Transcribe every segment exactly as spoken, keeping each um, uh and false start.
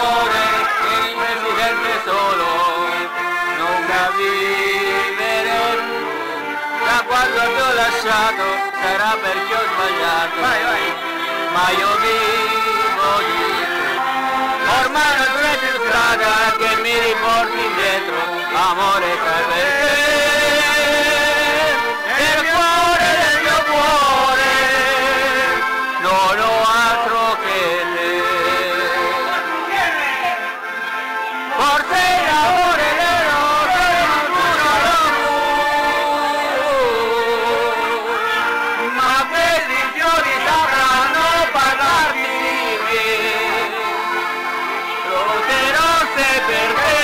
cuore che il presidente solo non sa vivere più. Da quando ti ho lasciato sarà perché ho sbagliato, vai, vai. Ma io vivo di te. Ormai non c'è più strada che mi riporti indietro, amore sai perché. Nel cuore del mio cuore non ho altro che te. Forse l'amore vero che non durerà più, ma quelli fiori sapranno parlarmi di me. Rose rosse per te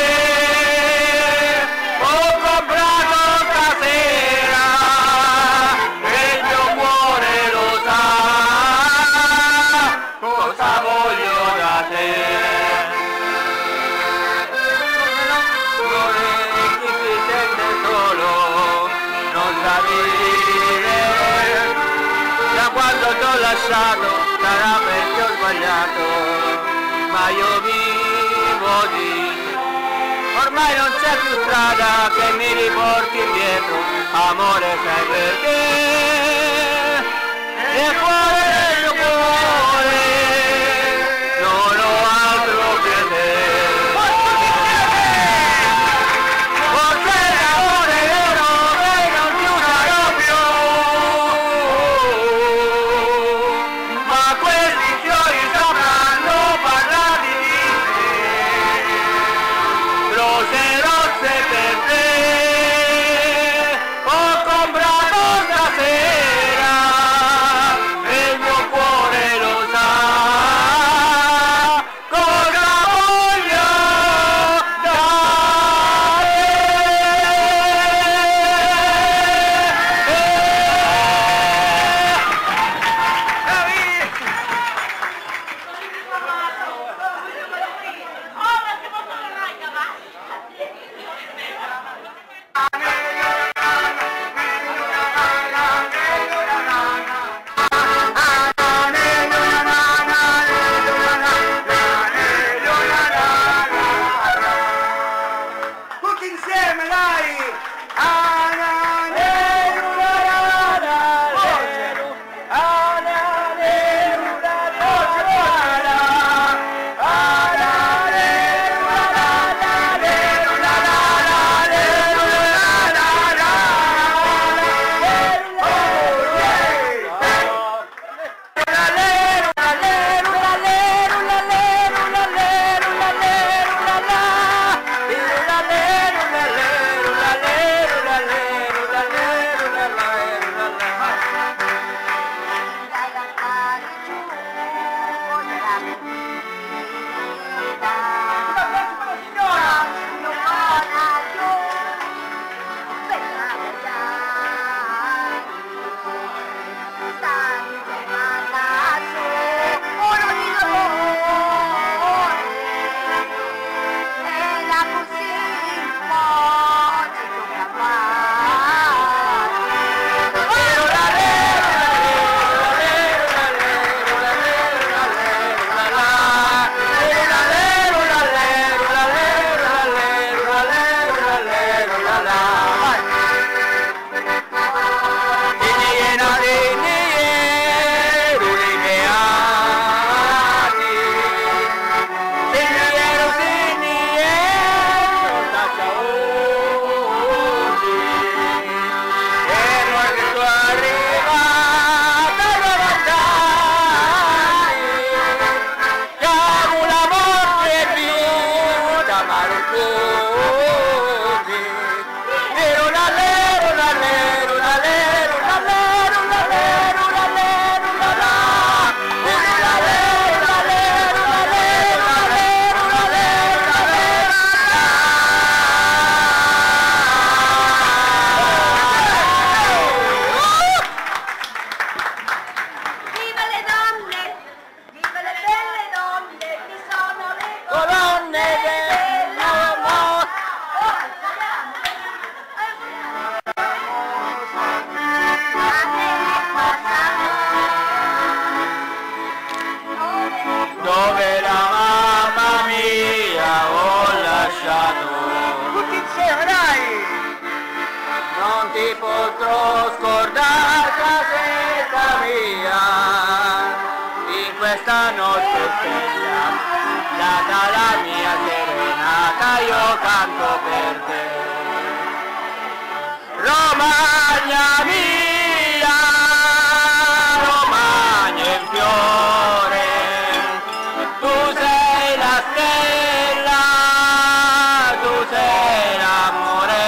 ho comprato stasera e il mio cuore lo sa cosa voglio da te. Chi si sente solo non sa vivere. Da quando ti ho lasciato sarà perché ho sbagliato, ma io vivo di te. Ormai non c'è più strada che mi riporti indietro, amore sai perché. Nel cuore del mio cuore non ho altro che te. Forse l'amore vero che non durerà più, ma quelli fiori sapranno parlare di te. Rose rosse per te ho comprato stasera e il mio cuore lo sa ti potrò scordare casetta mia, in questa notte stella, data la mia serenata, io canto per te. Romagna mia, Romagna in fiore, tu sei la stella, tu sei l'amore,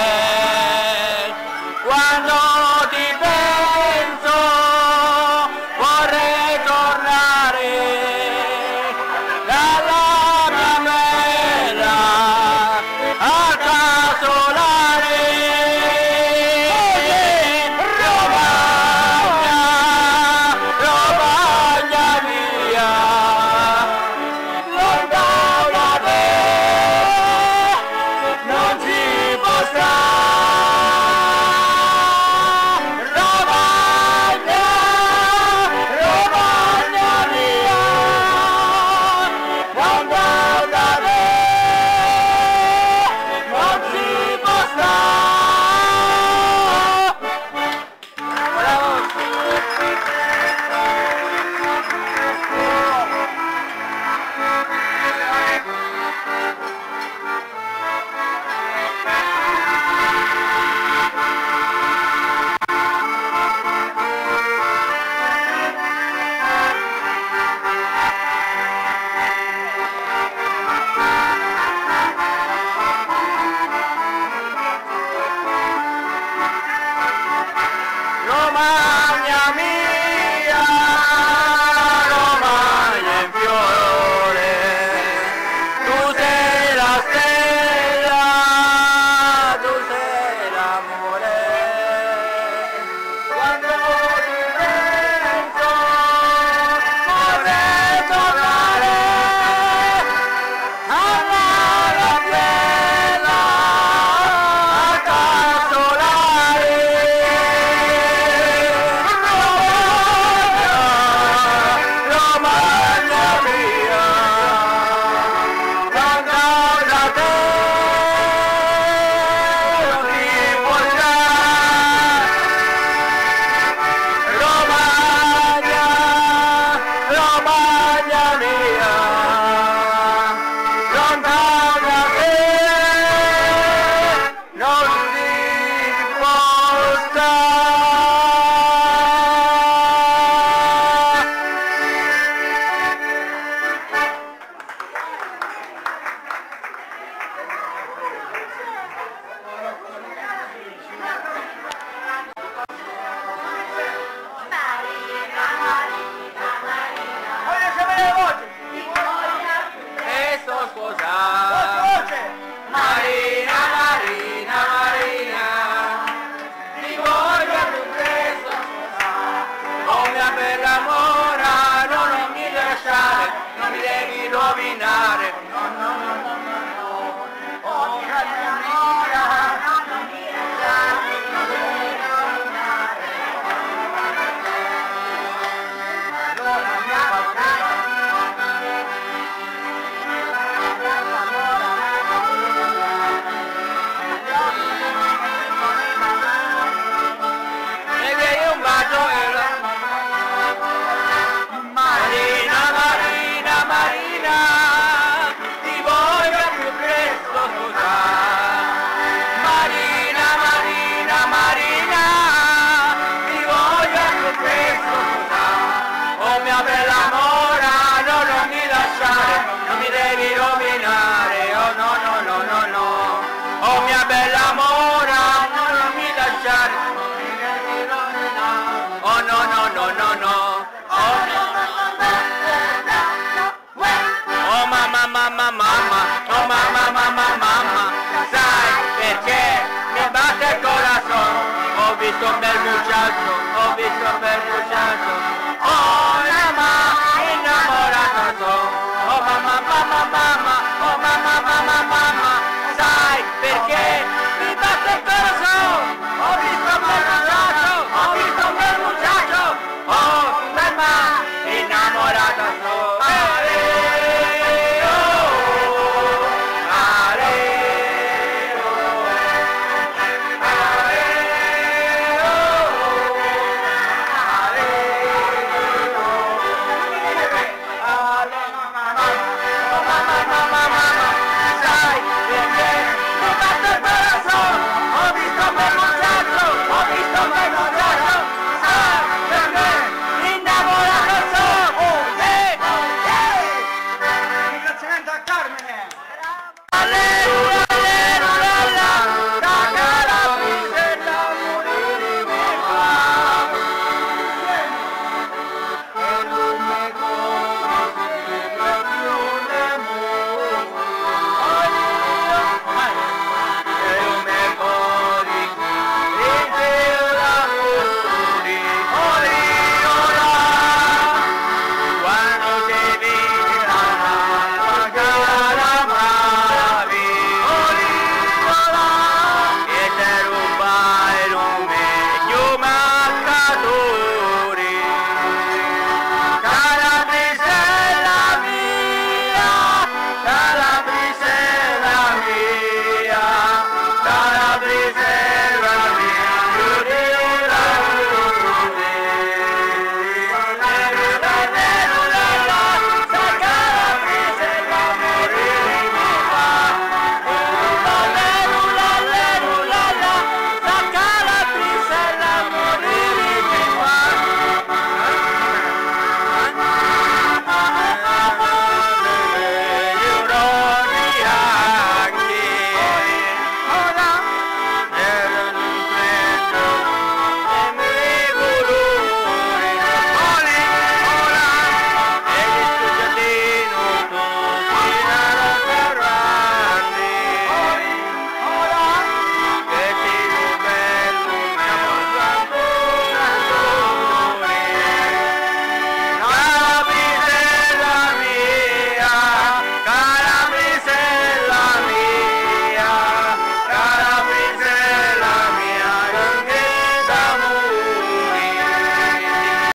quando ti penso vorrei tornare dalla mia bella al casolare. Romagna, Romagna mia, lontano da te non si può stare. Romagna, Romagna mia, lontano da te non si può stare. Bravo. Romagna mia, Romagna in fiore, tu sei la stella, tu sei l'amore, quando ti penso vorrei tornare alla bella al casolare. Romagna mia, lontano da te non si può stare. Romagna, Romagna mia, lontano da te non si può stare. Voglio sapere la voce! E sto sposando Marina, Marina, Marina, ti voglio più presto sposare. Oh mia bella mora, no, non mi lasciare, non mi devi rovinare. No, no, no, no, no, no. Oh mia bella mora, no, non mi lasciare, non mi devi rovinare. Allora mi ha e che un bacio e la Marina, Marina, Marina, ti voglio più presto sposare. Marina, Marina, Marina, ti voglio più presto sposare. Oh mia bella mora, no, non mi lasciare, non mi devi rovinare. Oh no, no, no, no, no. Oh mia bella mora, no, non mi lasciare, non mi devi rovinare. Oh no, no, no, no, no. Oh no, no, no, no, no. Oh mamma, mamma, mamma, oh mamma, mamma, mamma, sai perché mi batte il corazon? Ho visto un bel muchacho, ho visto un bel muchacho. Oh mamma, innamorata sono. Oh mamma, mamma, mamma, oh mamma, mamma, mamma.